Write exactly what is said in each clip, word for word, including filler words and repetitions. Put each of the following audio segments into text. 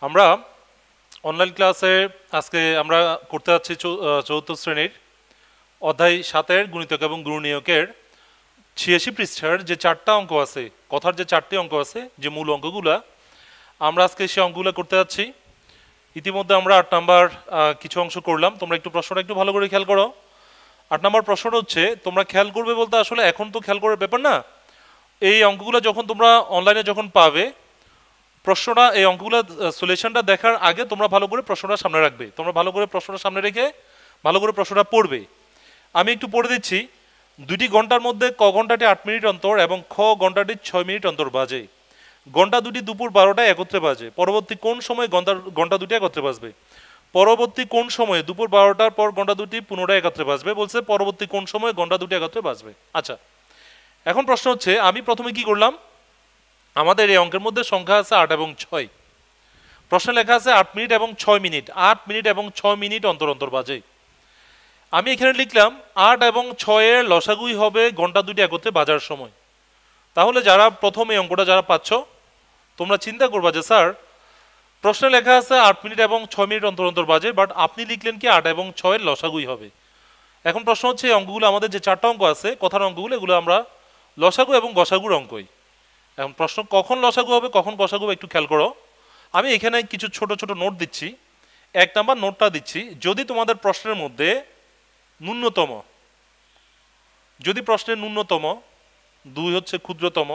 আমরা অনলাইন ক্লাসে আজকে আমরা করতে যাচ্ছি চতুর্থ শ্রেণীর অধ্যায় সাতের গুণিতক এবং গুণনীয়কের ছিয়াশি পৃষ্ঠার যে চারটা অঙ্ক আছে, কথার যে চারটি অঙ্ক আছে, যে মূল অঙ্কগুলা আমরা আজকে সেই অঙ্কগুলো করতে যাচ্ছি। ইতিমধ্যে আমরা আট নাম্বার কিছু অংশ করলাম। তোমরা একটু প্রশ্নটা একটু ভালো করে খেয়াল করো। আট নাম্বার প্রশ্নটা হচ্ছে, তোমরা খেয়াল করবে বলতে আসলে এখন তো খেয়াল করার ব্যাপার না, এই অঙ্কগুলো যখন তোমরা অনলাইনে যখন পাবে, প্রশ্নটা এই অঙ্কগুলো সলিউশনটা দেখার আগে তোমরা ভালো করে প্রশ্নটা সামনে রাখবে। তোমরা ভালো করে প্রশ্নটা সামনে রেখে ভালো করে প্রশ্নটা পড়বে। আমি একটু পড়ে দিচ্ছি। দুটি ঘন্টার মধ্যে ক ঘন্টাটি আট মিনিট অন্তর এবং খ ঘন্টাটি ছয় মিনিট অন্তর বাজে। ঘন্টা দুটি দুপুর বারোটায় একত্রে বাজে। পরবর্তী কোন সময় ঘন্টা ঘন্টা দুটি একত্রে বাজবে? পরবর্তী কোন সময়ে দুপুর বারোটার পর ঘন্টা দুটি পুনরায় একত্রে বাজবে? বলছে পরবর্তী কোন সময় ঘন্টা দুটি একত্রে বাজবে। আচ্ছা, এখন প্রশ্ন হচ্ছে, আমি প্রথমে কি করলাম, আমাদের এই অঙ্কের মধ্যে সংখ্যা আছে আট এবং ছয়। প্রশ্নে লেখা আছে আট মিনিট এবং ছয় মিনিট আট মিনিট এবং ছয় মিনিট অন্তর অন্তর বাজে। আমি এখানে লিখলাম আট এবং ছয়ের লসাগুই হবে ঘন্টা দুটি একত্রে বাজার সময়। তাহলে যারা প্রথম এই অঙ্কটা যারা পাচ্ছ, তোমরা চিন্তা করবা যে স্যার প্রশ্নে লেখা আছে আট মিনিট এবং ছয় মিনিট অন্তর অন্তর বাজে, বাট আপনি লিখলেন কি আট এবং ছয়ের লসাগুই হবে। এখন প্রশ্ন হচ্ছে, এই অঙ্কগুলো আমাদের যে চারটা অঙ্ক আছে, কথার অঙ্কগুলো, এগুলো আমরা লসাগু এবং গসাগুর অঙ্কই। এখন প্রশ্ন কখন লসাগু হবে কখন গসাগু হবে একটু খেয়াল করো। আমি এখানে কিছু ছোট ছোট নোট দিচ্ছি। এক নাম্বার নোটটা দিচ্ছি, যদি তোমাদের প্রশ্নের মধ্যে ন্যূনতম, যদি প্রশ্নের ন্যূনতম, দুই হচ্ছে ক্ষুদ্রতম,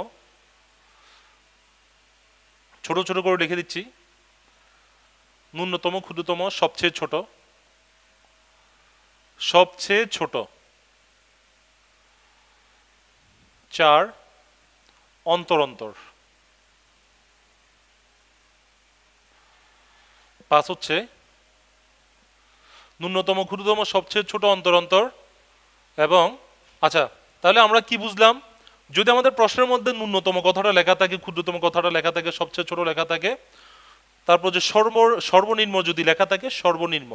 ছোট ছোট করে লিখে দিচ্ছি, ন্যূনতম, ক্ষুদ্রতম, সবচেয়ে ছোট, সবচেয়ে ছোট, চার অন্তর অন্তর, পাঁচ হচ্ছে ন্যূনতম, ক্ষুদ্রতম, সবচেয়ে ছোট, অন্তর অন্তর। এবং আচ্ছা, তাহলে আমরা কি বুঝলাম, যদি আমাদের প্রশ্নের মধ্যে ন্যূনতম কথাটা লেখা থাকে, ক্ষুদ্রতম কথাটা লেখা থাকে, সবচেয়ে ছোট লেখা থাকে, তারপর যে সর্ব সর্বনিম্ন যদি লেখা থাকে, সর্বনিম্ন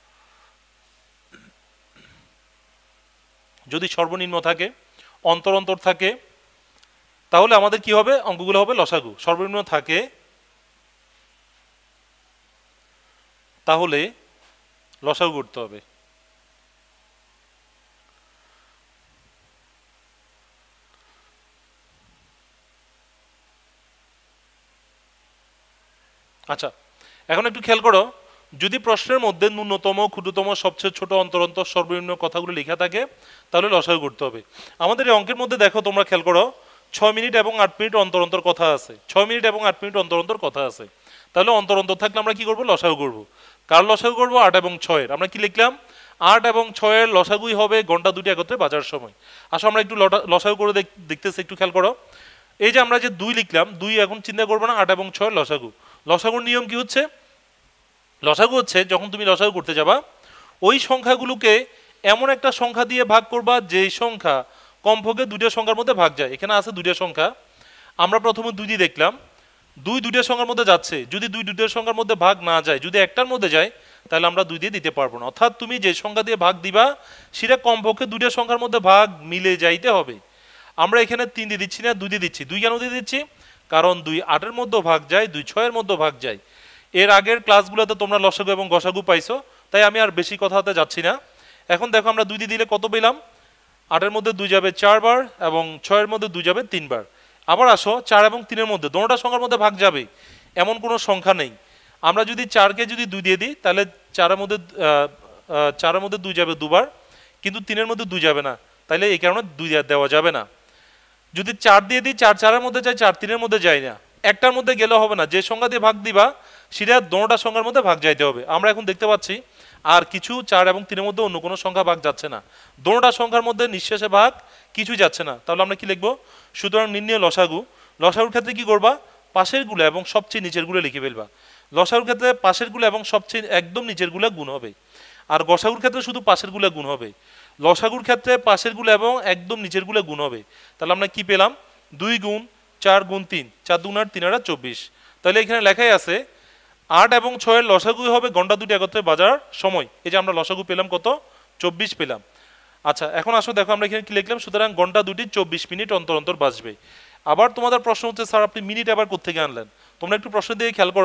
যদি সর্বনিম্ন থাকে, অন্তর অন্তর থাকে, তাহলে আমাদের কি হবে, অঙ্কগুলো হবে লসাগু। সর্বনিম্ন থাকে তাহলে লসাগু করতে হবে। আচ্ছা, এখন একটু খেয়াল করো, যদি প্রশ্নের মধ্যে ন্যূনতম, ক্ষুদ্রতম, সবচেয়ে ছোট, অন্তর অন্তর, সর্বনিম্ন কথাগুলো লেখা থাকে, তাহলে লসাগু করতে হবে। আমাদের এই অঙ্কের মধ্যে দেখো, তোমরা খেয়াল করো, ছয় মিনিট এবং আট মিনিট অন্তর অন্তর কথা আছে। ছয় মিনিট এবং আট মিনিট অন্তর অন্তর কথা আছে। তাহলে অন্তর অন্তর থাকলে আমরা কি করবো, লসাগু করবো। কার লসাগু করবো? আট এবং ছয়ের। আমরা কি লিখলাম, আট এবং ছয়ের লসাগুই হবে ঘন্টা দুটি একত্রে বাজার সময়। আসলে আমরা একটু লসাগু করে দেখতেছি, একটু খেয়াল করো। এই যে আমরা যে দুই লিখলাম, দুই এখন চিন্তা করবো না, আট এবং ছয়ের লসাগু। লসাগুর নিয়ম কি হচ্ছে, লসাগু হচ্ছে যখন তুমি লসাগু করতে যাবা, ওই সংখ্যাগুলোকে এমন একটা সংখ্যা দিয়ে ভাগ করবা যেই সংখ্যা কমপক্ষে দুইটা সংখ্যার মধ্যে ভাগ যায়। এখানে আছে দুইটা সংখ্যা, আমরা প্রথমে দুই দিয়ে দেখলাম, দুই দুইটা সংখ্যার মধ্যে যাচ্ছে। যদি দুই দুইটা সংখ্যার মধ্যে ভাগ না যায়, যদি একটার মধ্যে যায়, তাহলে আমরা দুই দিয়ে দিতে পারবো না। অর্থাৎ তুমি যে সংখ্যা দিয়ে ভাগ দিবা, সেটা কমপক্ষে দুইটা সংখ্যার মধ্যে ভাগ মিলে যাইতে হবে। আমরা এখানে তিন দিয়ে দিচ্ছি না, দুই দিয়ে দিচ্ছি। দুই কেন দিয়ে দিচ্ছি? কারণ দুই আটের মধ্যে ভাগ যায়, দুই ছয়ের মধ্যে ভাগ যায়। এর আগের ক্লাসগুলোতে তোমরা লসাগু এবং গসাগু পাইছো, তাই আমি আর বেশি কথাতে যাচ্ছি না। এখন দেখো, আমরা দুই দিয়ে দিলে কত পেলাম? আটের মধ্যে দুই যাবে চারবার এবং ছয়ের মধ্যে দুই যাবে তিনবার। আবার আসো, চার এবং তিনের মধ্যে দোনোটা সংখ্যার মধ্যে ভাগ যাবে এমন কোনো সংখ্যা নেই। আমরা যদি চারকে যদি দুই দিয়ে দিই, তাহলে চারের মধ্যে চারের মধ্যে দুই যাবে দুবার, কিন্তু তিনের মধ্যে দুই যাবে না, তাইলে এই কারণে দুই দেওয়া যাবে না। যদি চার দিয়ে দিই, চার চারের মধ্যে যায়, চার তিনের মধ্যে যায় না। একটার মধ্যে গেলে হবে না, যে সংখ্যা দিয়ে ভাগ দিবা সেটা দোনোটা সংখ্যার মধ্যে ভাগ যাইতে হবে। আমরা এখন দেখতে পাচ্ছি আর কিছু চার এবং তিনের মধ্যে অন্য কোনো সংখ্যা ভাগ যাচ্ছে না, দোনোটা সংখ্যার মধ্যে নিঃশেষে ভাগ কিছুই যাচ্ছে না। তাহলে আমরা কি লিখবো? সুতরাং নির্ণয় লসাগু। লসাগুর ক্ষেত্রে কি করবা, পাশের গুলো এবং সবচেয়ে নিচের গুলো লিখে ফেলবা। লসাগুর ক্ষেত্রে পাশের গুলো এবং সবচেয়ে একদম নিচের গুলো গুণ হবে, আর গসাগুর ক্ষেত্রে শুধু পাশের গুলো গুণ হবে। লসাগুর ক্ষেত্রে পাশের গুলো এবং একদম নিচের গুলো গুণ হবে। তাহলে আমরা কি পেলাম, দুই গুণ চার গুণ তিন, চার দুগুণ আট, তিন আট চব্বিশ। তাহলে এখানে লেখাই আছে আট এবং ছয়ের লসাগুই হবে ঘন্টা দুটি একত্রে বাজার সময়। এই যে আমরা লসাগু পেলাম কত, চব্বিশ পেলাম। আচ্ছা, এখন আসো দেখো, আমরা এখানে কি লিখলাম, সুতরাং ঘন্টা দুটি চব্বিশ মিনিট অন্তর অন্তর বাজবে। আবার তোমাদের প্রশ্ন হচ্ছে, স্যার আপনি মিনিট আবার কোত্থেকে আনলেন? তোমরা একটু প্রশ্ন দিয়ে খেয়াল করো।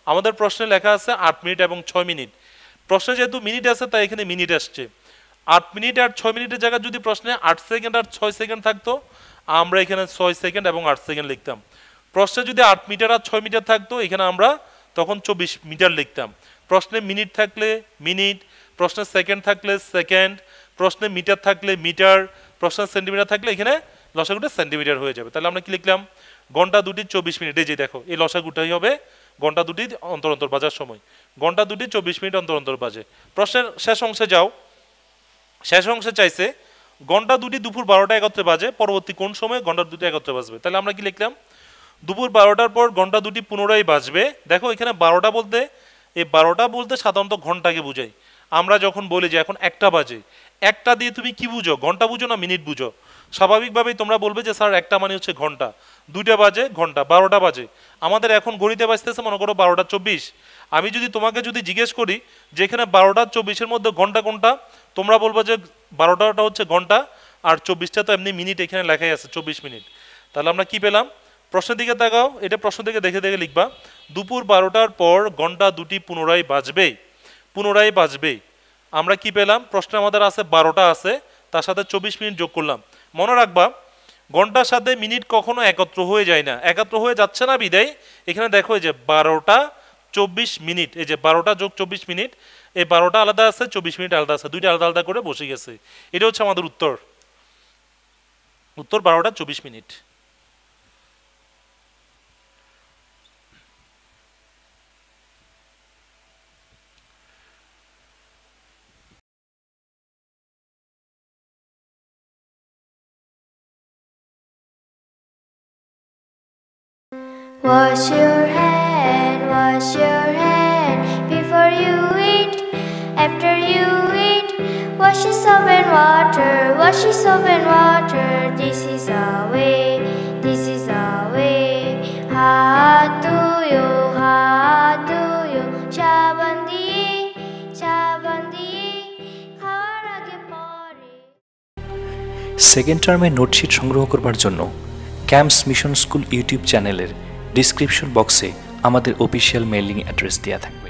আমাদের প্রশ্নে লেখা আছে আট মিনিট এবং ছয় মিনিট। প্রশ্নে যেহেতু মিনিট আছে তাই এখানে মিনিট আসছে। আট মিনিট আর ছয় মিনিটের জায়গায় যদি প্রশ্নে আট সেকেন্ড আর ছয় সেকেন্ড থাকতো, আমরা এখানে ছয় সেকেন্ড এবং আট সেকেন্ড লিখতাম। প্রশ্নে যদি আট মিটার আর ছয় মিটার থাকতো, এখানে আমরা তখন চব্বিশ মিটার লিখতাম। প্রশ্নে মিনিট থাকলে মিনিট, প্রশ্নে সেকেন্ড থাকলে সেকেন্ড, প্রশ্নে মিটার থাকলে মিটার, প্রশ্নে সেন্টিমিটার থাকলে এখানে লসাগুটা সেন্টিমিটার হয়ে যাবে। তাহলে আমরা কি লিখলাম? ঘন্টা দুটি চব্বিশ মিনিট। এই যে দেখো, এই লসাগুটাই হবে ঘন্টা দুটি অন্তর অন্তর বাজার সময়। ঘন্টা দুটি চব্বিশ মিনিট অন্তর অন্তর বাজে। প্রশ্নের শেষ অংশে যাও। শেষ অংশে চাইছে ঘন্টা দুটি দুপুর বারোটা একত্রে বাজে, পরবর্তী কোন সময় ঘন্টা দুটি একত্রে বাজবে। তাহলে আমরা কি লিখলাম? দুপুর বারোটার পর ঘন্টা দুটি পুনরায় বাজবে। দেখো এখানে বারোটা বলতে, এই বারোটা বলতে সাধারণত ঘন্টাকে বুঝাই। আমরা যখন বলি যে এখন একটা বাজে, একটা দিয়ে তুমি কি বুঝো? ঘন্টা বুঝো না মিনিট বুঝো? স্বাভাবিকভাবেই তোমরা বলবে যে স্যার একটা মানে হচ্ছে ঘন্টা, দুইটা বাজে ঘন্টা, বারোটা বাজে। আমাদের এখন গণিতে বাজতেছে মনে করো বারোটা চব্বিশ। আমি যদি তোমাকে যদি জিজ্ঞেস করি যে এখানে বারোটা চব্বিশের মধ্যে ঘন্টা কোনটা, তোমরা বলবো যে বারোটাটা হচ্ছে ঘন্টা আর চব্বিশটা তো এমনি মিনিট, এখানে লেখাই আছে চব্বিশ মিনিট। তাহলে আমরা কি পেলাম? প্রশ্নের দিকে তাকাও, এটা প্রশ্ন থেকে দেখে দেখে লিখবা। দুপুর বারোটার পর ঘন্টা দুটি পুনরায় বাজবে, পুনরায় বাজবে। আমরা কি পেলাম? প্রশ্নে আমাদের আছে বারোটা আছে, তার সাথে চব্বিশ মিনিট যোগ করলাম। মনে রাখবা ঘন্টার সাথে মিনিট কখনো একত্র হয়ে যায় না, একত্র হয়ে যাচ্ছে না বিদায় এখানে দেখো এই যে বারোটা চব্বিশ মিনিট, এই যে বারোটা যোগ চব্বিশ মিনিট, এই বারোটা আলাদা আছে, চব্বিশ মিনিট আলাদা আছে, দুইটা আলাদা আলাদা করে বসে গেছে। এটা হচ্ছে আমাদের উত্তর। উত্তর বারোটা চব্বিশ minute. Wash your hand, wash your hand before you eat, after you eat. Wash your soap and water, wash your soap and water. This is our way, this is our way. হাত ধুয়ো, হাত ধুয়ো, সাবান দিয়ে, সাবান দিয়ে, খাওয়ার আগে পরে। Second টার্মের নোটশিট সংগ্রহ করবার জন্য ক্যাম্পস মিশন স্কুল ইউটিউব চ্যানেলের ডিসক্রিপশন বক্সে আমাদের অফিসিয়াল মেইলিং অ্যাড্রেস দেওয়া থাকে।